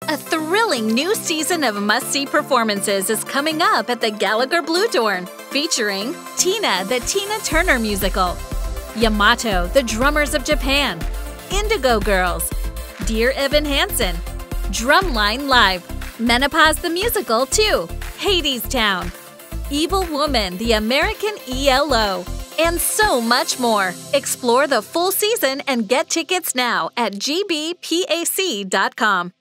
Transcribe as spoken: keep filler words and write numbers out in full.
A thrilling new season of must-see performances is coming up at the Gallagher Bluedorn, featuring Tina, the Tina Turner musical, Yamato, the Drummers of Japan, Indigo Girls, Dear Evan Hansen, Drumline Live, Menopause the Musical two, Hadestown, Evil Woman, the American E L O, and so much more. Explore the full season and get tickets now at G B P A C dot com.